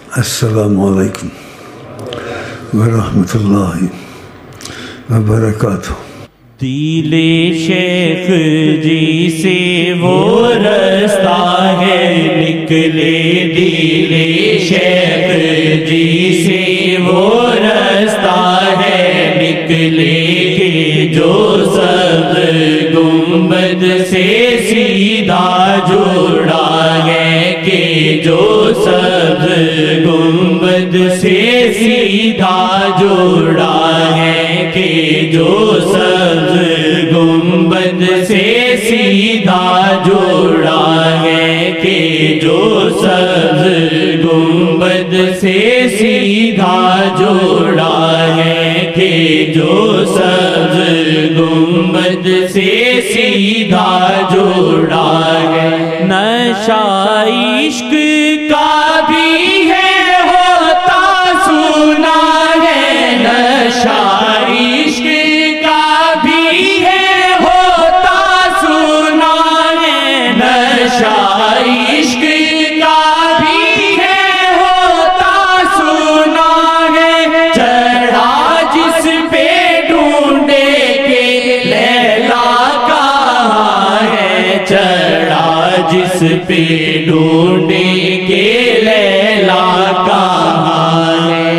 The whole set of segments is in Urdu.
السلام علیکم ورحمۃ اللہ وبرکاتہ۔ دل شیخ جی سے وہ رستہ ہے نکلے، دل شیخ جی سے وہ رستہ ہے نکلے کہ جو سبز گنبد سے سیدھا جڑا ہے، کہ جو سبز گنبد سے سیدھا جڑا ہے، کہ جو سبز گنبد سے سیدھا جڑا ہے، کہ جو سبز گنبد سے سیدھا جڑا ہے، کہ جو سبز گنبد سے سیدھا جڑا ہے۔ نشہ عشق کا بھی ہے ہوتا سنا ہے، نشہ عشق کا بھی ہے ہوتا سنا ہے، نشہ عشق کا بھی ہے ہوتا سنا ہے۔ چڑھا جس پہ ڈھونڈے کہ لیلا کہاں ہے، چڑھا جس پہ ڈھونڈے کہ لیلا کہاں ہے۔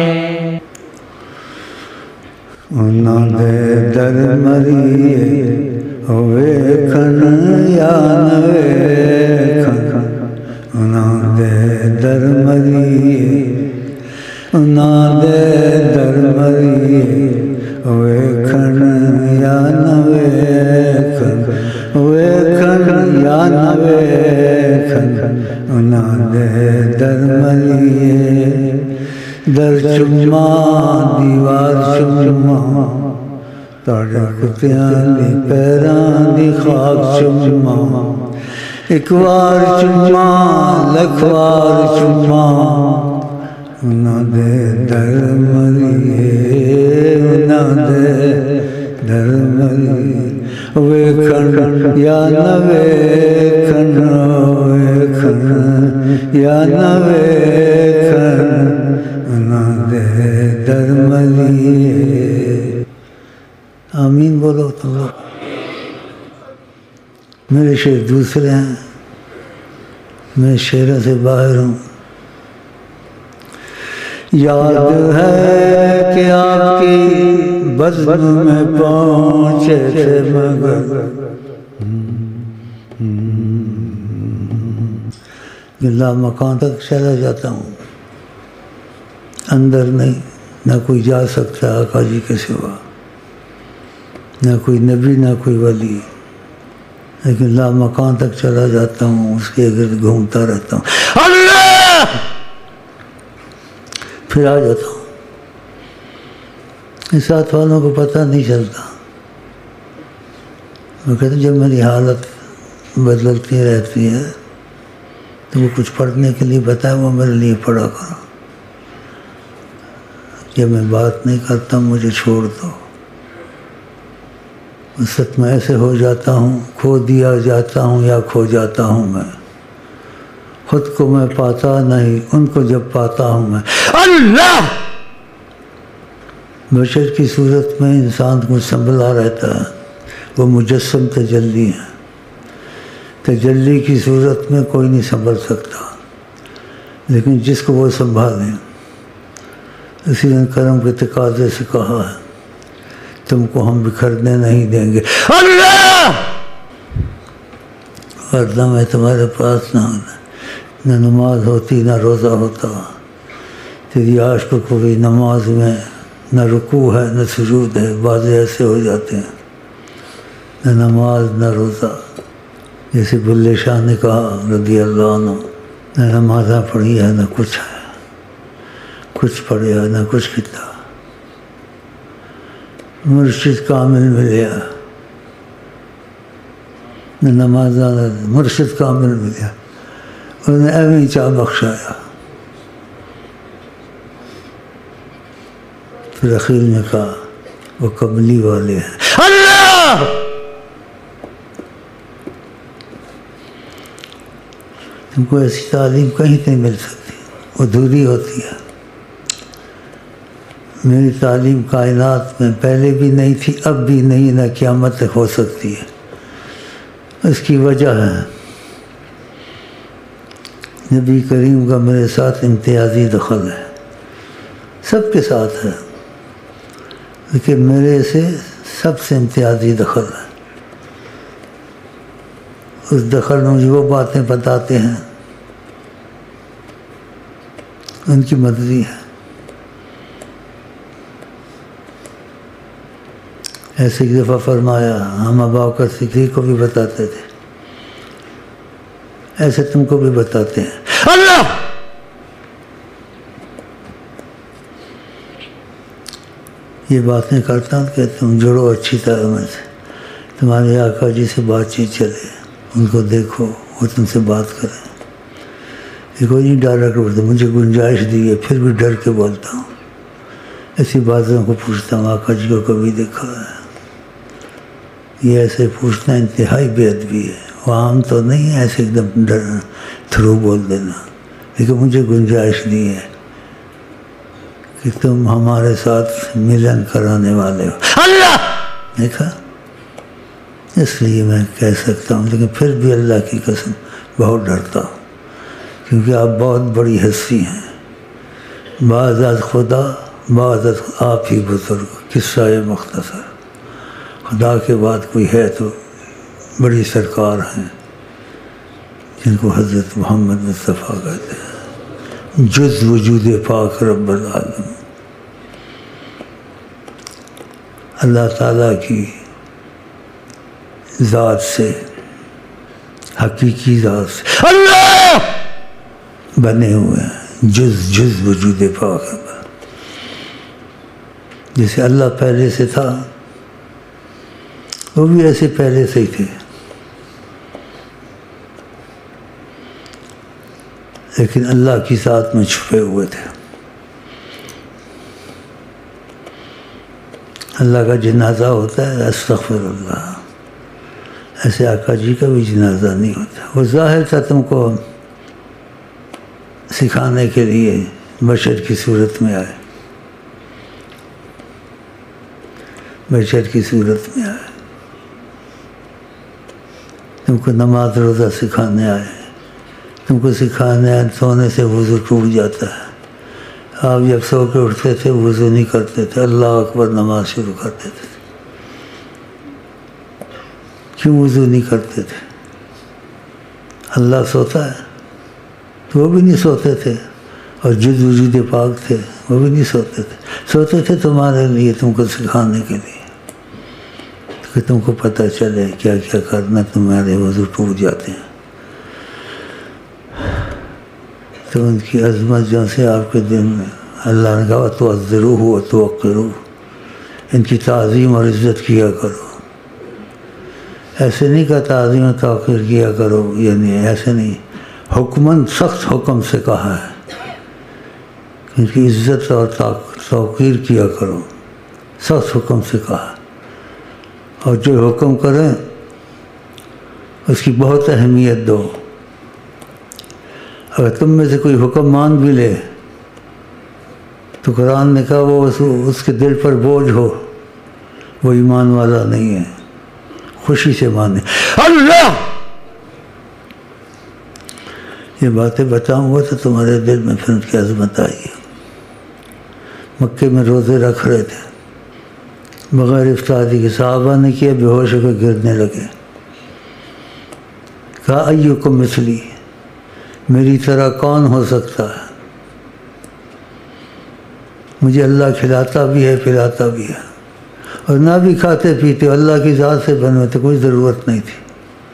انہاں دے در مریے ویکھن یا نہ ویکھن، انہاں دے در مریے، انہاں دے در مریے ویکھن یا نہ ویکھن، ویکھن یا نہ ویکھن، انہاں دے در مریے۔ در چما دیوار چما تاڑے کتیاں دی پیراں دی خاک چما، ایک وار چما لکھ وار چما، انہاں دے در مریے، انہاں دے در مریے۔ ویکھن یا نہ ویکھن، ویکھن یا نہ ویکھن، انہاں دے در مریے۔ آمین بولو تو لوگ۔ میرے شعر دوسرے ہیں، میں شعروں سے باہر ہوں۔ یاد ہے کہ آپ کی بزم میں پہنچے تھے مگر اللہ مکان تک چلا جاتا ہوں، اندر نہیں، نہ کوئی جا سکتا آقا جی کے سوا، نہ کوئی نبی نہ کوئی ولی، لیکن لا مکان تک چلا جاتا ہوں، اس کے گرد گھومتا رہتا ہوں، اللہ پھر آ جاتا ہوں۔ اس ساتھ والوں کو پتہ نہیں چلتا، وہ کہتے ہیں جب میری حالت بدلتی رہتی ہے تو وہ کچھ پڑھنے کے لیے بتائے، وہ میرے لیے پڑھا کرو، جب میں بات نہیں کرتا مجھے چھوڑ دو۔ اس وقت میں ایسے ہو جاتا ہوں، کھو دیا جاتا ہوں یا کھو جاتا ہوں میں، خود کو میں پاتا نہیں، ان کو جب پاتا ہوں میں، اللہ بشر کی صورت میں انسان کو سنبھلا رہتا ہے، وہ مجسم تجلی ہے، تجلی کی صورت میں کوئی نہیں سنبھل سکتا، لیکن جس کو وہ سنبھالیں، اسی نے کرم کے تقاضے سے کہا ہے تم کو ہم بکھرنے نہیں دیں گے، اللہ ورنہ میں تمہارے پاس نہ ہونا، نہ نماز ہوتی نہ روزہ ہوتا، تیری عاشق کو بھی نماز میں نہ رکوع ہے نہ سجود ہے، بعض ایسے ہو جاتے ہیں، نہ نماز نہ روزہ، جیسے بلے شاہ نے کہا رضی اللہ عنہ، نہ نمازاں پڑھی ہے نہ کچھ ہے، کچھ پڑھے ہے نہ کچھ کیا، مرشد کامل ملیا، نہ نمازاں مرشد کامل ملیا، انہیں ایویں چاہ بخشایا۔ پھر اخیر نے کہا وہ کملی والے ہیں، اللہ تم کو ایسی تعلیم کہیں نہیں مل سکتی، ادھوری ہوتی ہے۔ میری تعلیم کائنات میں پہلے بھی نہیں تھی، اب بھی نہیں، نہ قیامت تک ہو سکتی ہے۔ اس کی وجہ ہے نبی کریم کا میرے ساتھ امتیازی دخل ہے، سب کے ساتھ ہے، لیکن میرے سے سب سے امتیازی دخل ہے۔ اس دخل میں مجھے وہ باتیں بتاتے ہیں، ان کی مرضی ہے۔ ایسے ایک دفعہ فرمایا، ہم ابا بکر صدیق کو بھی بتاتے تھے، ایسے تم کو بھی بتاتے ہیں۔ اللہ یہ باتیں کرتا ہوں کہ تم جڑو اچھی طرح میں سے، تمہارے آقا جی سے بات چیت چلے، ان کو دیکھو، وہ تم سے بات کریں۔ یہ کوئی نہیں ڈائریکٹ بولتا، مجھے گنجائش دی ہے پھر بھی ڈر کے بولتا ہوں، ایسی باتوں کو پوچھتا ہوں، آقا جی کو کبھی دیکھا ہے؟ یہ ایسے پوچھنا انتہائی بے ادبی ہے، وہ عام تو نہیں ہے ایسے ایک دم ڈر تھرو بول دینا، لیکن مجھے گنجائش دی ہے کہ تم ہمارے ساتھ ملن کرانے والے ہو۔ اللہ دیکھا، اس لیے میں کہہ سکتا ہوں، لیکن پھر بھی اللہ کی قسم بہت ڈرتا ہوں، کیونکہ آپ بہت بڑی ہستی ہیں، بعض از خدا بعض از آپ ہی بزرگ، قصہ مختصر۔ خدا کے بعد کوئی ہے تو بڑی سرکار ہیں جن کو حضرت محمد مصطفیٰ کہتے ہیں، جز وجود پاک رب العالم۔ اللہ تعالیٰ کی ذات سے، حقیقی ذات سے اللہ بنے ہوئے ہیں، جز وجود پاک رب۔ جیسے اللہ پہلے سے تھا، وہ بھی ایسے پہلے سے ہی تھے، لیکن اللہ کی ذات میں چھپے ہوئے تھے۔ اللہ کا جنازہ ہوتا ہے، استغفر اللہ، ایسے آقا جی کا بھی جنازہ نہیں ہوتا۔ وہ ظاہر تھا تم کو سکھانے کے لیے، بشر کی صورت میں آئے، بشر کی صورت میں آئے، تم کو نماز روزہ سکھانے آئے، تم کو سکھانے آئے سونے سے وضو ٹوٹ جاتا ہے، آپ جب سو کے اٹھتے تھے وضو نہیں کرتے تھے، اللہ اکبر نماز شروع کر دیتے تھے۔ کیوں وضو نہیں کرتے تھے؟ اللہ سوتا ہے تو وہ بھی نہیں سوتے تھے، اور جز وجود پاک تھے وہ بھی نہیں سوتے تھے، سوتے تھے تمہارے لیے، تم کو سکھانے کے لیے، کہ تم کو پتہ چلے کیا کیا کرنا، تمہارے وضو ٹوٹ جاتے ہیں۔ تو ان کی عظمت جو سے آپ کے دل میں اللہ نے کہا توقروہ وتوقروہ، ان کی تعظیم اور عزت کیا کرو۔ ایسے نہیں کہا تعظیم و توقیر کیا کرو، یعنی ایسے نہیں، حکماً سخت حکم سے کہا ہے، ان کی عزت اور توقیر کیا کرو، سخت حکم سے کہا، اور جو حکم کریں اس کی بہت اہمیت دو۔ اگر تم میں سے کوئی حکم مان بھی لے تو قرآن نے کہا وہ اس کے دل پر بوجھ ہو، وہ ایمان والا نہیں ہے، خوشی سے مانے۔ اللہ یہ باتیں بتاؤں گا تو تمہارے دل میں پھر ان کی عظمت آئے گی۔ مکے میں روزے رکھ رہے تھے بغیر افطاری کے، صحابہ نے کیا، بے ہوش ہو کے گرنے لگے، کہا ایکم مثلی، میری طرح کون ہو سکتا ہے؟ مجھے اللہ کھلاتا بھی ہے پلاتا بھی ہے، اور نہ بھی کھاتے پیتے، اللہ کی ذات سے بنے تو کوئی ضرورت نہیں تھی۔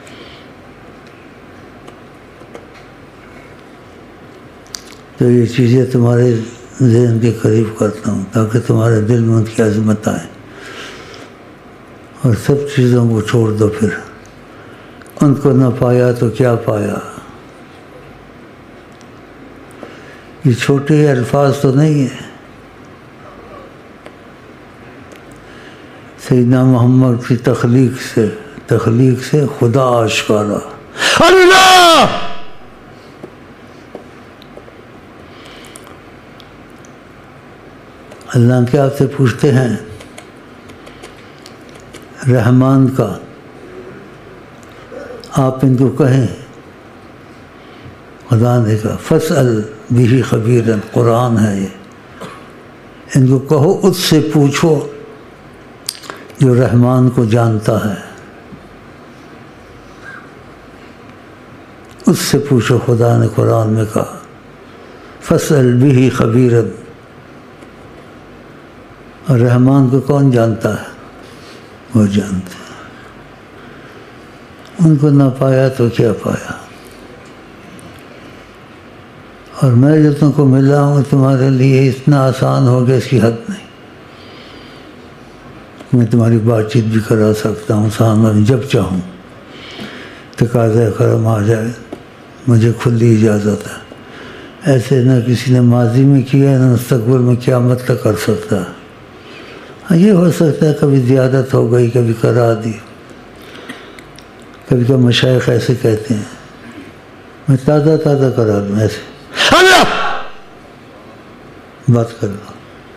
تو یہ چیزیں تمہارے ذہن کے قریب کرتا ہوں تاکہ تمہارے دل میں ان کی عظمت آئے، اور سب چیزوں کو چھوڑ دو۔ پھر ان کو نہ پایا تو کیا پایا؟ یہ چھوٹے الفاظ تو نہیں ہیں، سیدنا محمد کی تخلیق سے خدا آشکارا۔ اللہ اللہ کے آپ سے پوچھتے ہیں رحمان کا، آپ ان کو کہیں، خدا نے کہا فَاسْأَلْ بِهِ خَبِيرًا، قرآن ہے یہ، ان کو کہو اس سے پوچھو جو رحمان کو جانتا ہے، اس سے پوچھو۔ خدا نے قرآن میں کہا فَاسْأَلْ بِهِ خَبِيرًا، اور رحمان کو کون جانتا ہے؟ وہ جانتا ہے۔ ان کو نہ پایا تو کیا پایا؟ اور میں جو تم کو ملا ہوں تمہارے لیے اتنا آسان ہو گیا اس کی حد نہیں۔ میں تمہاری بات چیت بھی کرا سکتا ہوں سامنے میں جب چاہوں، تقاضۂ کرم آ جائے، مجھے کھلی اجازت ہے۔ ایسے نہ کسی نے ماضی میں کیا نہ مستقبل میں قیامت تک کر سکتا ہے۔ ہاں یہ ہو سکتا ہے کبھی زیادت ہو گئی، کبھی کرا دی، کبھی کبھی مشائخ ایسے کہتے ہیں میں تازہ کرا دوں، ایسے اللہ بات کر لو۔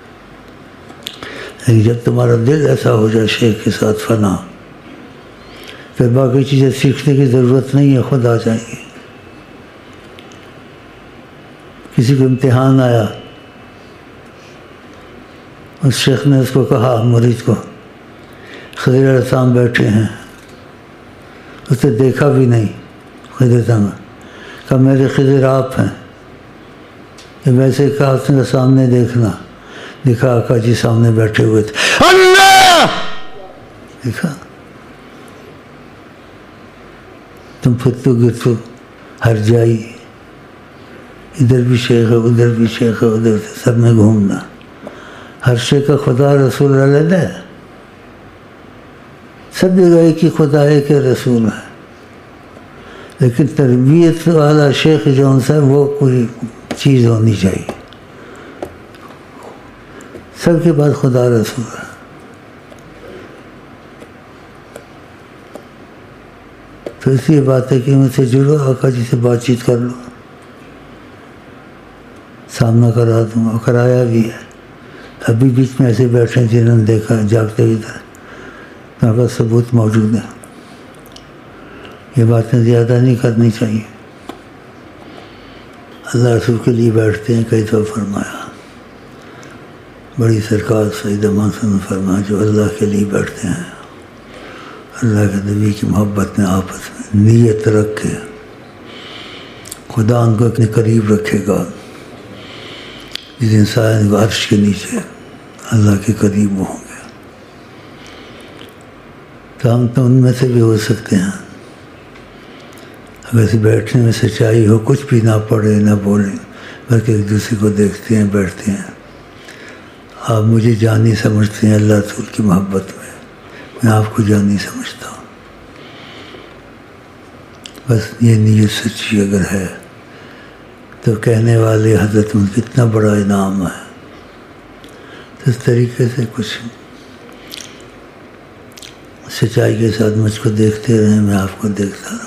لیکن جب تمہارا دل ایسا ہو جائے شیخ کے ساتھ فنا، پھر باقی چیزیں سیکھنے کی ضرورت نہیں ہے، خود آ جائیں گی۔ کسی کو امتحان آیا، اس شیخ نے اس کو کہا، مرید کو، خضر علیہ السلام بیٹھے ہیں، اسے دیکھا بھی نہیں، خضر کہا میرے خضر آپ ہیں، جب ویسے کہا اس نے سامنے دیکھنا، دیکھا آقا جی سامنے بیٹھے ہوئے تھے، اللہ دیکھا، تم فتو گتو ہر جائی، ادھر بھی شیخ ہے ادھر بھی شیخ ہے ادھر سے سب میں گھومنا، ہر شے کا خدا رسول علیہ ہے، سب جگہ ایک ہی خدا ہے کہ رسول ہے، لیکن تربیت والا شیخ جو ہے وہ کوئی چیز ہونی چاہیے، سب کے بعد خدا رسول ہے۔ تو اس لیے بات ہے کہ مجھ سے جڑو، آقا جی سے بات چیت کر لو، سامنا کرا دوں گا، کرایا بھی ہے۔ ابھی بیچ میں ایسے بیٹھے ہیں جنہوں نے دیکھا جاگتے ہوئے میرے پاس ثبوت موجود ہے۔ یہ باتیں زیادہ نہیں کرنی چاہیے۔ اللہ رسول کے لیے بیٹھتے ہیں، کئی دفعہ فرمایا، بڑی سرکار سید امان صاحب نے فرمایا جو اللہ کے لیے بیٹھتے ہیں، اللہ کے نبی کی محبت میں آپس میں نیت رکھ کے خدا ان کو اپنے قریب رکھے گا، جس انسان کو عرش کے نیچے اللہ کے قریب ہوں گے۔ تو ہم تو ان میں سے بھی ہو سکتے ہیں، اگر بیٹھنے میں سچائی ہو، کچھ بھی نہ پڑھے نہ بولیں، بلکہ ایک دوسرے کو دیکھتے ہیں، بیٹھتے ہیں۔ آپ مجھے جانی سمجھتے ہیں اللہ رسول کی محبت میں آپ کو جانی سمجھتا ہوں۔ بس یہ نیت سچی اگر ہے تو کہنے والے حضرت ان کتنا بڑا انعام ہے۔ تو اس طریقے سے کچھ سچائی کے ساتھ مجھ کو دیکھتے رہیں، میں آپ کو دیکھتا رہوں،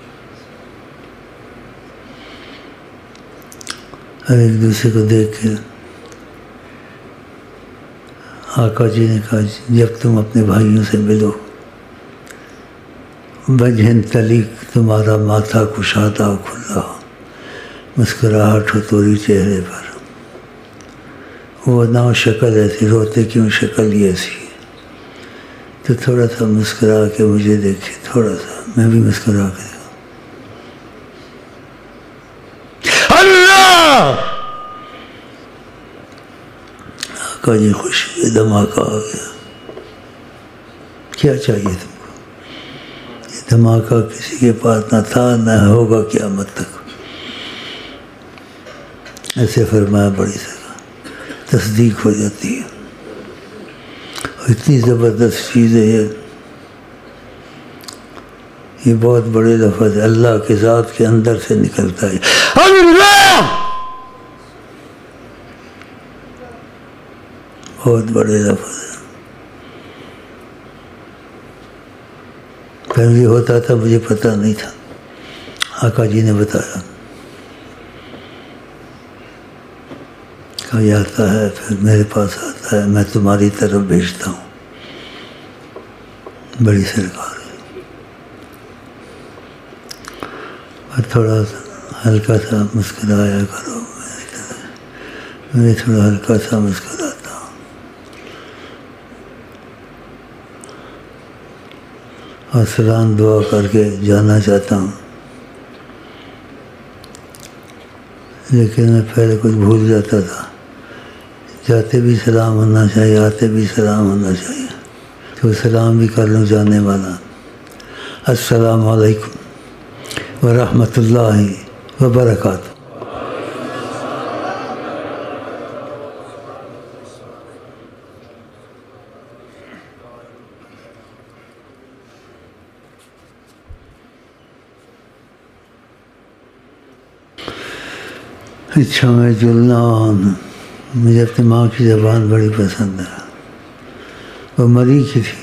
اور ایک دوسرے کو دیکھ کے آقا جی نے کہا جب تم اپنے بھائیوں سے ملو، بجھن تلیق تمہارا ماتھا کشادہ کھلا ہو، مسکراہٹ ہو توری چہرے پر، وہ نہ شکل ایسی، روتے کیوں شکل یہ ایسی، تو تھوڑا سا مسکرا کے مجھے دیکھے، تھوڑا سا میں بھی مسکرا کے اللہ آقا جی خوشی دھماکہ آ گیا۔ کیا چاہیے تم کو؟ یہ دھماکہ کسی کے پاس نہ تھا نہ ہوگا قیامت تک۔ ایسے فرمایا، بڑی سزا تصدیق ہو جاتی ہے، اور اتنی زبردست چیز ہے یہ بہت بڑے لفظ ہے، اللہ کے ذات کے اندر سے نکلتا ہے اللہ، بہت بڑے لفظ ہے۔ پہلے ہوتا تھا مجھے پتہ نہیں تھا، آقا جی نے بتایا۔ کوئی آتا ہے پھر میرے پاس آتا ہے، میں تمہاری طرف بھیجتا ہوں، بڑی سرکار ہے۔ اور تھوڑا سا ہلکا سا مسکرایا کرو، میں تھوڑا ہلکا سا مسکراتا ہوں، اور سلام دعا کر کے جانا چاہتا ہوں، لیکن میں پہلے کچھ بھول جاتا تھا، جاتے بھی سلام ہونا چاہیے، آتے بھی سلام ہونا چاہیے، تو سلام بھی کر لوں جانے والا۔ السلام علیکم ورحمۃ اللہ وبرکاتہ۔ اچھا، میں جلنان، مجھے اپنی ماں کی زبان بڑی پسند ہے، وہ مری کی تھی،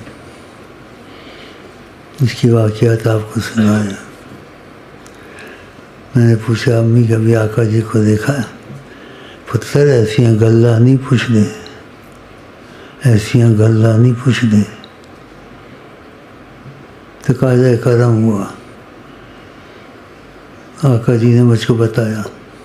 اس کی واقعات آپ کو سنایا۔ میں نے پوچھا امی کبھی آقا جی کو دیکھا ہے؟ پتر ایسیاں گلہ نہیں پوچھ دے، ایسیاں گلہ نہیں پوچھ دے۔ تقاضۂ کرم ہوا، آقا جی نے مجھ کو بتایا،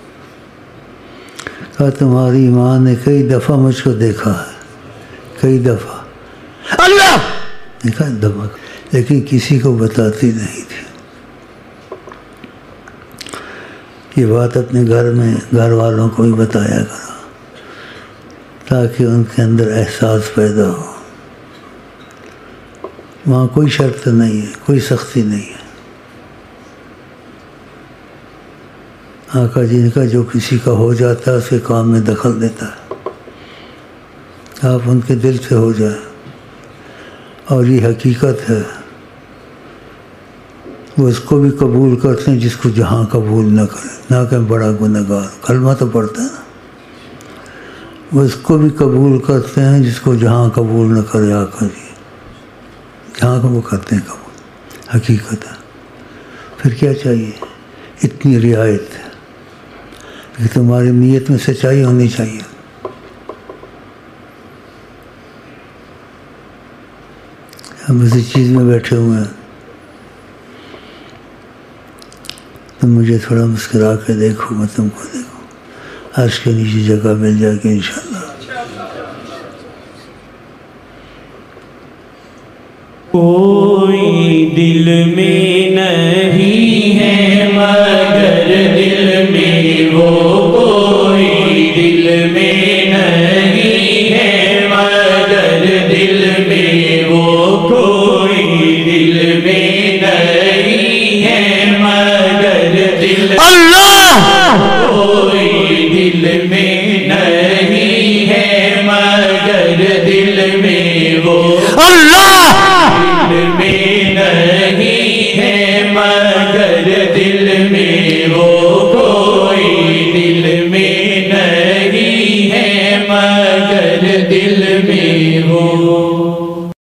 کہا تمہاری ماں نے کئی دفعہ مجھ کو دیکھا ہے، کئی دفعہ اللہ دیکھا دفعہ، لیکن کسی کو بتاتی نہیں تھی۔ یہ بات اپنے گھر میں گھر والوں کو بھی بتایا کرو، تاکہ ان کے اندر احساس پیدا ہو۔ وہاں کوئی شرط نہیں ہے، کوئی سختی نہیں ہے۔ آقا جی نے کہا جو کسی کا ہو جاتا ہے اس کے کام میں دخل دیتا ہے، آپ ان کے دل سے ہو جائے، اور یہ حقیقت ہے، وہ اس کو بھی قبول کرتے ہیں جس کو جہاں قبول نہ کرے، نہ کہ بڑا گنہگار، کلمہ تو پڑھتا ہے نا، وہ اس کو بھی قبول کرتے ہیں جس کو جہاں قبول نہ کرے آقا جی، جہاں کو وہ کرتے ہیں قبول، حقیقت ہے۔ پھر کیا چاہیے؟ اتنی رعایت ہے کہ تمہاری نیت میں سچائی ہونی چاہیے۔ ہم اسی چیز میں بیٹھے ہوئے ہیں، تم مجھے تھوڑا مسکرا کے دیکھو، میں تم کو دیکھوں، عرش کے نیچے جگہ مل جائے گی انشاءاللہ۔ کوئی دل میں نہیں ہے مگر دل میں وہ